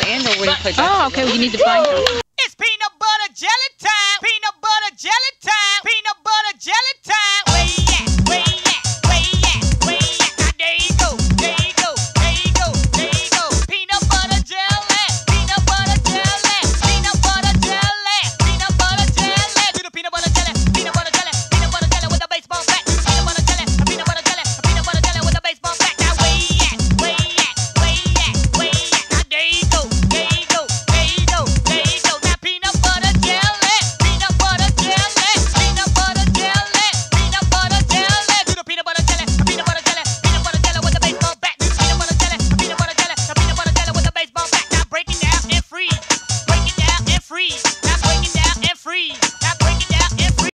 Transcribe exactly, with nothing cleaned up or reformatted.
and or will you play Oh, okay. Well, you need to find her. It's peanut butter jelly time. Peanut butter.